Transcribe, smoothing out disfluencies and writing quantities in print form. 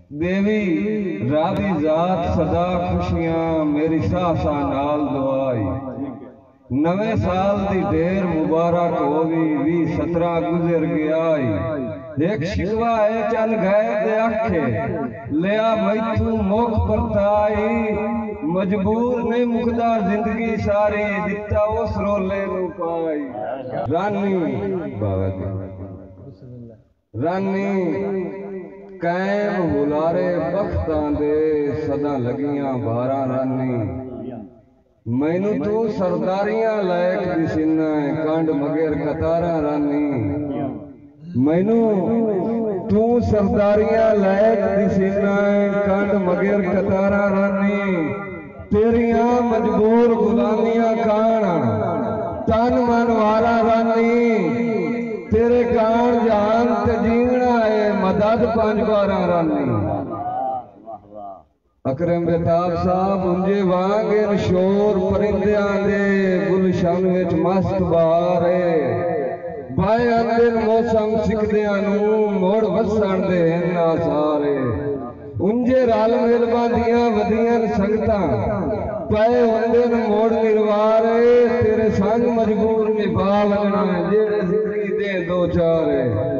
देवी राधी जात सदा खुशियां मेरी सासा नाल दुआई। नवे साल दी ढेर मुबारक होवी 2017 गुजर गया। एक शिकवा है चल गए दे आखे लिया मैथू मुख परताई। मजबूर ने मुकदा जिंदगी सारी दिता उस रोले नू पाई। रानी बाबा दी रानी कैम हुलारे बख्तां दे सदा लगियां बारा। रानी मैनू तू सरदारियां लायक दिसीना कंड मगेर कतारा। रानी मैनू तू सरदारियां लायक दिसीना कंड मगेर कतारा। रानी तेरिया मजबूर गुलामियां कान तन मन वारा। रानी तेरे कान जान ते जीवना है मदद 5 12। रानी अकरम बेताब साहब उंजे वांगे शोर परिंदियां दे गुलशन विच मस्त बहार है। बाए आंदे मौसम सिकदियां नू मोड़ वसण दे ना सारे। उंजे रल मिल बांधियां वधियां संगतां पाए होंदे मोड़ निर्वार। तेरे संग मजबूर निभा लगना जेड़े जिंदगी दे 2 4।